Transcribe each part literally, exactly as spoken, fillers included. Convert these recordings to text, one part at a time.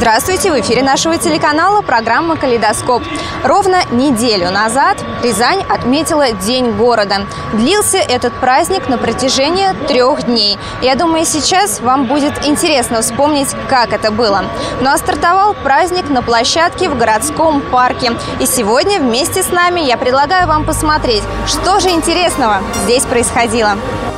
Здравствуйте! В эфире нашего телеканала программа «Калейдоскоп». Ровно неделю назад Рязань отметила День города. Длился этот праздник на протяжении трех дней. Я думаю, сейчас вам будет интересно вспомнить, как это было. Ну а стартовал праздник на площадке в городском парке. И сегодня вместе с нами я предлагаю вам посмотреть, что же интересного здесь происходило.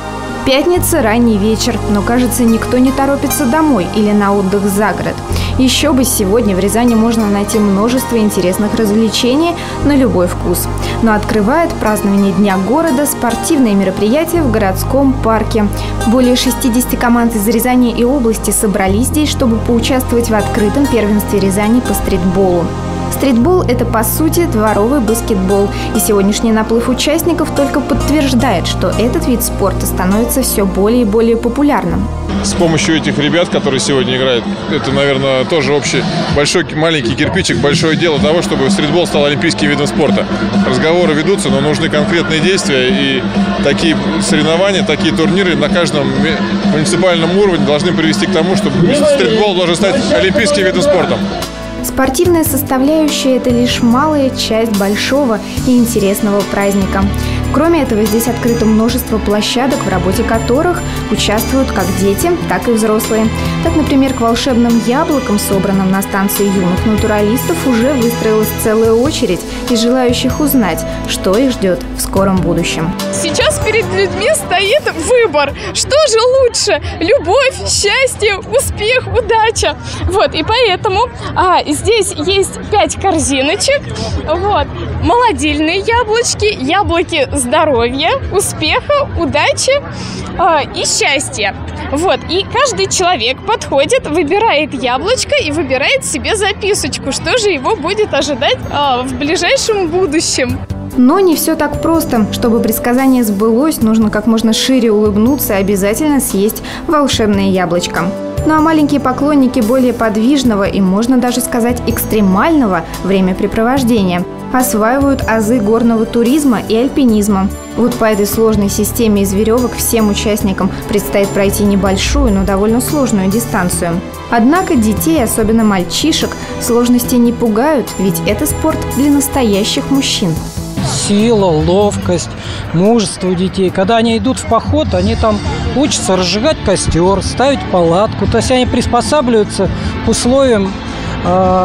Пятница, ранний вечер, но, кажется, никто не торопится домой или на отдых за город. Еще бы, сегодня в Рязани можно найти множество интересных развлечений на любой вкус. Но открывает празднование Дня города спортивные мероприятия в городском парке. Более шестидесяти команд из Рязани и области собрались здесь, чтобы поучаствовать в открытом первенстве Рязани по стритболу. Стритбол – это, по сути, дворовый баскетбол. И сегодняшний наплыв участников только подтверждает, что этот вид спорта становится все более и более популярным. С помощью этих ребят, которые сегодня играют, это, наверное, тоже общий большой, маленький кирпичик, большое дело того, чтобы стритбол стал олимпийским видом спорта. Разговоры ведутся, но нужны конкретные действия. И такие соревнования, такие турниры на каждом муниципальном уровне должны привести к тому, чтобы стритбол должен стать олимпийским видом спорта. Спортивная составляющая – это лишь малая часть большого и интересного праздника. Кроме этого, здесь открыто множество площадок, в работе которых участвуют как дети, так и взрослые. Так, например, к волшебным яблокам, собранным на станции юных натуралистов, уже выстроилась целая очередь из желающих узнать, что их ждет в скором будущем. Сейчас перед людьми стоит выбор. Что же лучше? Любовь, счастье, успех, удача. Вот, и поэтому а, здесь есть пять корзиночек. Вот, молодильные яблочки, яблоки здоровья, успеха, удачи э, и счастья. Вот. И каждый человек подходит, выбирает яблочко и выбирает себе записочку, что же его будет ожидать э, в ближайшем будущем. Но не все так просто. Чтобы предсказание сбылось, нужно как можно шире улыбнуться и обязательно съесть волшебное яблочко. Ну а маленькие поклонники более подвижного и, можно даже сказать, экстремального времяпрепровождения осваивают азы горного туризма и альпинизма. Вот по этой сложной системе из веревок всем участникам предстоит пройти небольшую, но довольно сложную дистанцию. Однако детей, особенно мальчишек, сложности не пугают, ведь это спорт для настоящих мужчин. Сила, ловкость, мужество у детей. Когда они идут в поход, они там учатся разжигать костер, ставить палатку. То есть они приспосабливаются к условиям, э,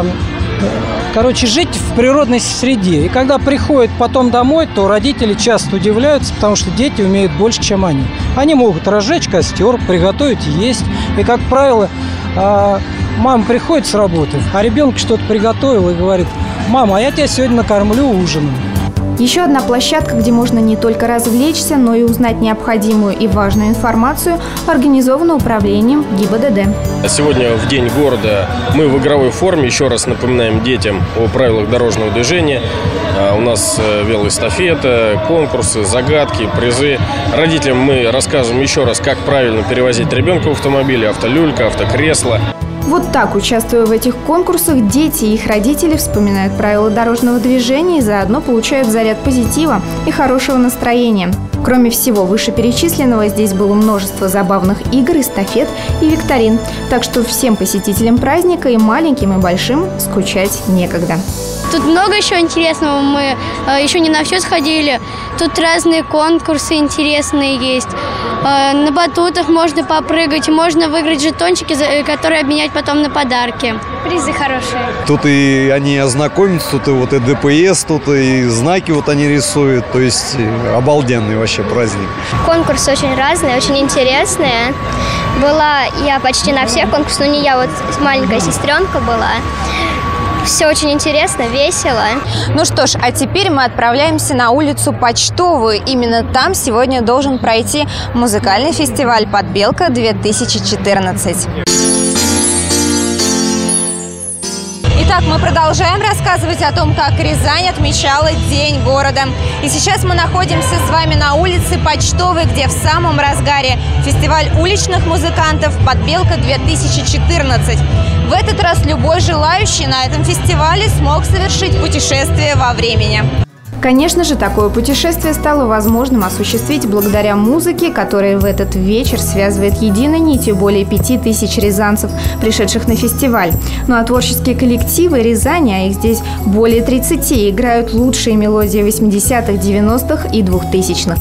короче, жить в природной среде. И когда приходят потом домой, то родители часто удивляются, потому что дети умеют больше, чем они. Они могут разжечь костер, приготовить есть. И, как правило, э, мама приходит с работы, а ребенок что-то приготовил и говорит: «Мама, а я тебя сегодня накормлю ужином». Еще одна площадка, где можно не только развлечься, но и узнать необходимую и важную информацию, организована управлением ГИБДД. Сегодня в День города мы в игровой форме еще раз напоминаем детям о правилах дорожного движения. У нас велоэстафета, конкурсы, загадки, призы. Родителям мы рассказываем еще раз, как правильно перевозить ребенка в автомобиле, автолюлька, автокресло. Вот так, участвуя в этих конкурсах, дети и их родители вспоминают правила дорожного движения и заодно получают заряд позитива и хорошего настроения. Кроме всего вышеперечисленного, здесь было множество забавных игр, эстафет и викторин. Так что всем посетителям праздника, и маленьким, и большим, скучать некогда. Тут много еще интересного, мы э, еще не на все сходили. Тут разные конкурсы интересные есть. Э, на батутах можно попрыгать, можно выиграть жетончики, которые обменять потом на подарки. Призы хорошие. Тут и они ознакомятся, тут и вот и ДПС, тут и знаки вот они рисуют. То есть обалденный вообще праздник. Конкурсы очень разные, очень интересные. Была я почти на всех конкурсах, но не я, вот маленькая сестренка была. Все очень интересно, весело. Ну что ж, а теперь мы отправляемся на улицу Почтовую. Именно там сегодня должен пройти музыкальный фестиваль «Подбелка-две тысячи четырнадцать». Итак, мы продолжаем рассказывать о том, как Рязань отмечала День города. И сейчас мы находимся с вами на улице Почтовой, где в самом разгаре фестиваль уличных музыкантов «Подбелка-две тысячи четырнадцать». В этот раз любой желающий на этом фестивале смог совершить путешествие во времени. Конечно же, такое путешествие стало возможным осуществить благодаря музыке, которая в этот вечер связывает единой нитью более пяти тысяч рязанцев, пришедших на фестиваль. Ну а творческие коллективы Рязани, а их здесь более тридцати, играют лучшие мелодии восьмидесятых, девяностых и двухтысячных.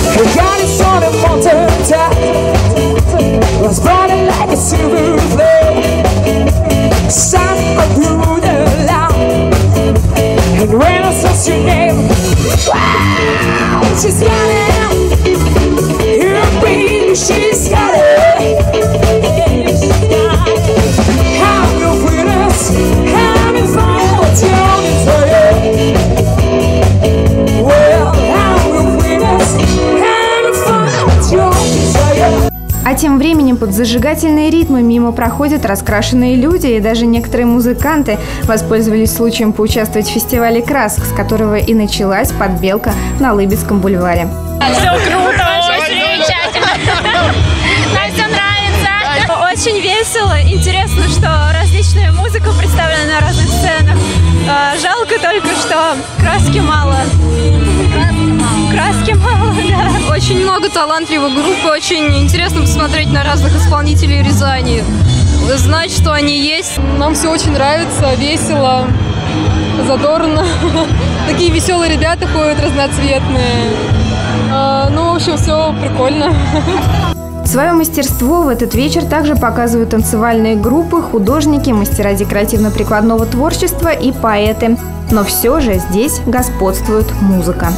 А тем временем под зажигательные ритмы мимо проходят раскрашенные люди, и даже некоторые музыканты воспользовались случаем поучаствовать в фестивале красок, с которого и началась подбелка на Лыбецком бульваре. Все круто, очень замечательно. Нам все нравится. Очень весело. Интересно, что различная музыка представлена на разных сценах. Жалко только, что краски мало. Краски мало. Краски мало, да. Очень много талантливых групп. Очень интересно посмотреть на разных исполнителей Рязани. Знать, что они есть. Нам все очень нравится, весело, задорно. Такие веселые ребята ходят, разноцветные. Ну, в общем, все прикольно. Свое мастерство в этот вечер также показывают танцевальные группы, художники, мастера декоративно-прикладного творчества и поэты. Но все же здесь господствует музыка.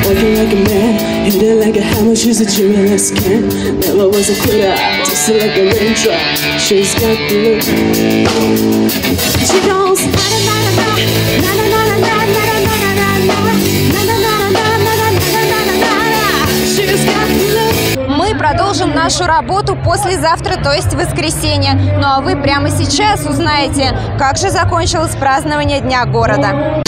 Мы продолжим нашу работу послезавтра, то есть в воскресенье. Ну а вы прямо сейчас узнаете, как же закончилось празднование Дня города.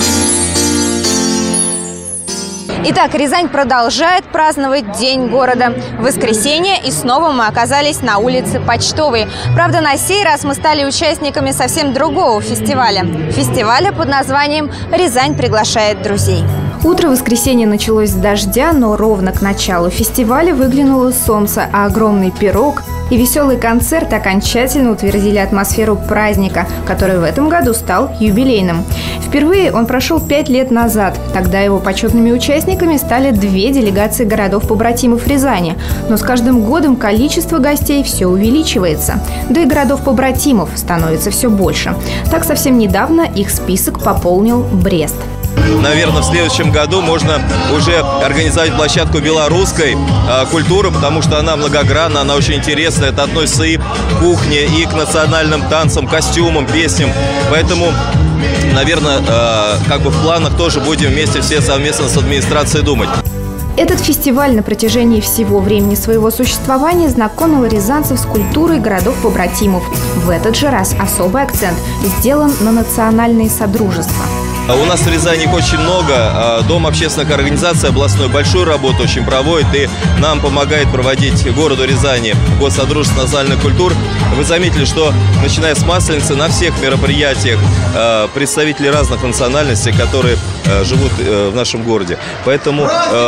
Итак, Рязань продолжает праздновать День города. В воскресенье и снова мы оказались на улице Почтовой. Правда, на сей раз мы стали участниками совсем другого фестиваля. Фестиваля под названием «Рязань приглашает друзей». Утро воскресенья началось с дождя, но ровно к началу фестиваля выглянуло солнце, а огромный пирог и веселый концерт окончательно утвердили атмосферу праздника, который в этом году стал юбилейным. Впервые он прошел пять лет назад. Тогда его почетными участниками стали две делегации городов-побратимов Рязани. Но с каждым годом количество гостей все увеличивается. Да и городов-побратимов становится все больше. Так совсем недавно их список пополнил Брест. Наверное, в следующем году можно уже организовать площадку белорусской э, культуры, потому что она многогранна, она очень интересная. Это относится и к кухне, и к национальным танцам, костюмам, песням. Поэтому, наверное, э, как бы в планах тоже будем вместе все совместно с администрацией думать. Этот фестиваль на протяжении всего времени своего существования знакомил рязанцев с культурой городов-побратимов. В этот же раз особый акцент сделан на национальные содружества. У нас в Рязани их очень много. Дом общественных организаций областной большую работу очень проводит и нам помогает проводить городу Рязани Госсодружество национальных культур. Вы заметили, что начиная с Масленицы на всех мероприятиях представители разных национальностей, которые живут в нашем городе. Поэтому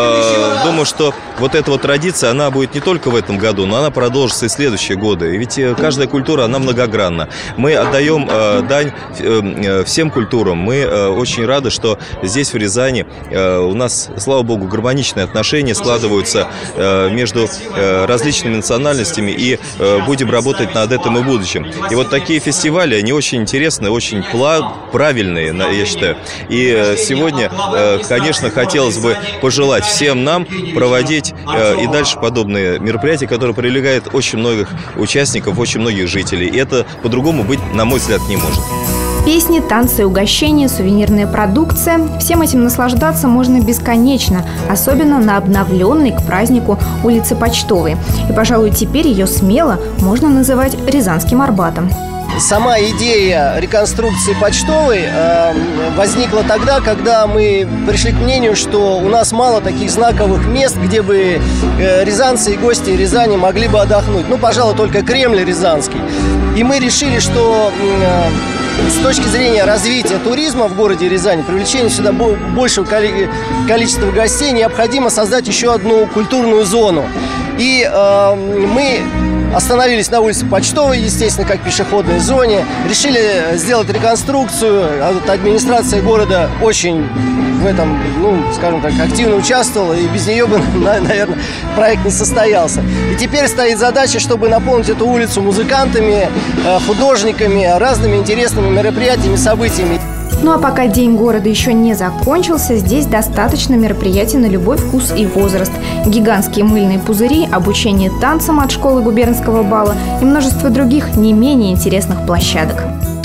думаю, что вот эта вот традиция, она будет не только в этом году, но она продолжится и в следующие годы. Ведь каждая культура, она многогранна. Мы отдаем дань всем культурам. Мы очень Очень рады, что здесь, в Рязани, у нас, слава богу, гармоничные отношения складываются между различными национальностями, и будем работать над этим и в будущем. И вот такие фестивали, они очень интересные, очень правильные, я считаю. И сегодня, конечно, хотелось бы пожелать всем нам проводить и дальше подобные мероприятия, которые привлекают очень многих участников, очень многих жителей. И это по-другому быть, на мой взгляд, не может. Песни, танцы, угощения, сувенирная продукция – всем этим наслаждаться можно бесконечно, особенно на обновленной к празднику улице Почтовой. И, пожалуй, теперь ее смело можно называть Рязанским Арбатом. Сама идея реконструкции Почтовой э, возникла тогда, когда мы пришли к мнению, что у нас мало таких знаковых мест, где бы э, рязанцы и гости Рязани могли бы отдохнуть. Ну, пожалуй, только Кремль Рязанский. И мы решили, что э, с точки зрения развития туризма в городе Рязани, привлечения сюда большего количества гостей, необходимо создать еще одну культурную зону. И э, мы остановились на улице Почтовой, естественно, как пешеходной зоне. Решили сделать реконструкцию. Администрация города очень в этом, ну, скажем так, активно участвовала. И без нее бы, наверное, проект не состоялся. И теперь стоит задача, чтобы наполнить эту улицу музыкантами, художниками, разными интересными мероприятиями, событиями. Ну а пока День города еще не закончился, здесь достаточно мероприятий на любой вкус и возраст. Гигантские мыльные пузыри, обучение танцам от школы губернского бала и множество других не менее интересных площадок.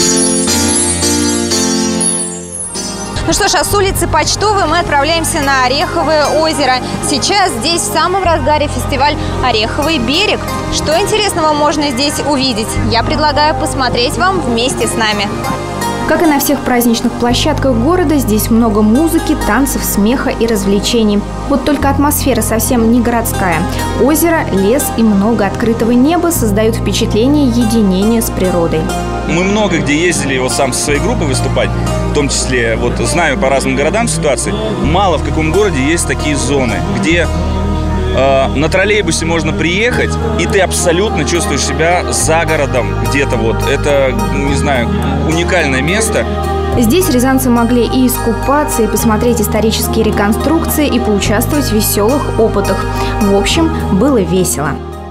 Ну что ж, а с улицы Почтовой мы отправляемся на Ореховое озеро. Сейчас здесь в самом разгаре фестиваль «Ореховый берег». Что интересного можно здесь увидеть? Я предлагаю посмотреть вам вместе с нами. Как и на всех праздничных площадках города, здесь много музыки, танцев, смеха и развлечений. Вот только атмосфера совсем не городская. Озеро, лес и много открытого неба создают впечатление единения с природой. Мы много где ездили, вот сам со своей группой выступать, в том числе, вот знаю по разным городам ситуации. Мало в каком городе есть такие зоны, где э, на троллейбусе можно приехать, и ты абсолютно чувствуешь себя за городом где-то вот. Это, не знаю, уникальное место. Здесь рязанцы могли и искупаться, и посмотреть исторические реконструкции, и поучаствовать в веселых опытах. В общем, было весело.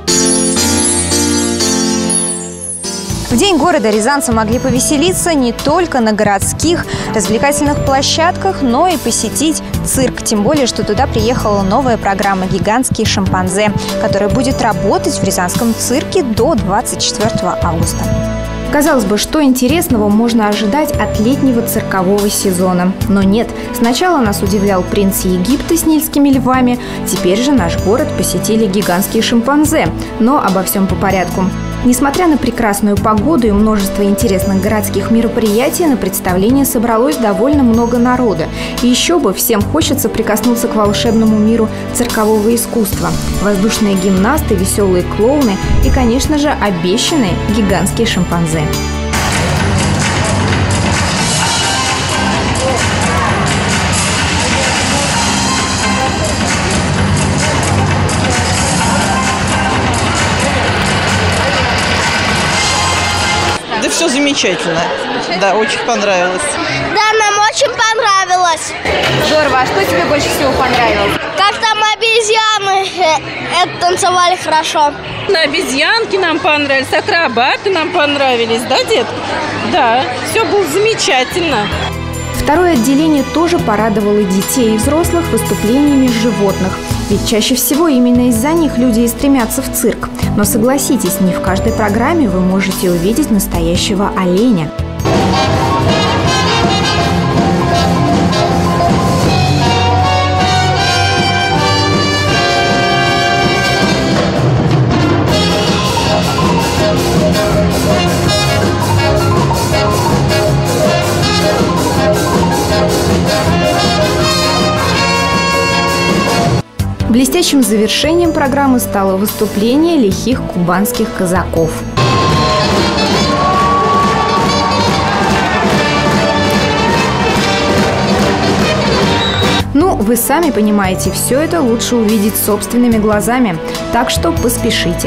В День города рязанцы могли повеселиться не только на городских развлекательных площадках, но и посетить цирк. Тем более, что туда приехала новая программа «Гигантские шимпанзе», которая будет работать в рязанском цирке до двадцать четвёртого августа. Казалось бы, что интересного можно ожидать от летнего циркового сезона. Но нет. Сначала нас удивлял принц Египта с нильскими львами. Теперь же наш город посетили гигантские шимпанзе. Но обо всем по порядку. Несмотря на прекрасную погоду и множество интересных городских мероприятий, на представление собралось довольно много народа. И еще бы, всем хочется прикоснуться к волшебному миру циркового искусства. Воздушные гимнасты, веселые клоуны и, конечно же, обещанные гигантские шимпанзе. Да все замечательно. Да, очень понравилось. Да, нам очень понравилось. Здорово. А что тебе больше всего понравилось? Как там обезьяны э, это танцевали хорошо. На обезьянки нам понравились, акробаты нам понравились, да, дед? Да, все было замечательно. Второе отделение тоже порадовало детей и взрослых выступлениями животных. Ведь чаще всего именно из-за них люди и стремятся в цирк. Но согласитесь, не в каждой программе вы можете увидеть настоящего оленя. Блестящим завершением программы стало выступление лихих кубанских казаков. Ну, вы сами понимаете, все это лучше увидеть собственными глазами, так что поспешите.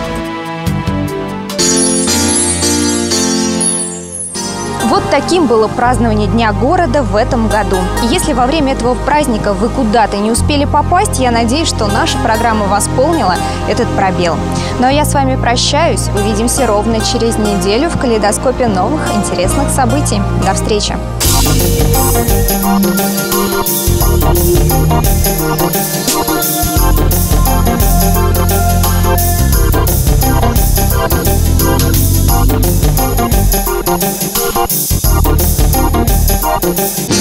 Вот таким было празднование Дня города в этом году. И если во время этого праздника вы куда-то не успели попасть, я надеюсь, что наша программа восполнила этот пробел. Ну а я с вами прощаюсь. Увидимся ровно через неделю в калейдоскопе новых интересных событий. До встречи! We'll be right back.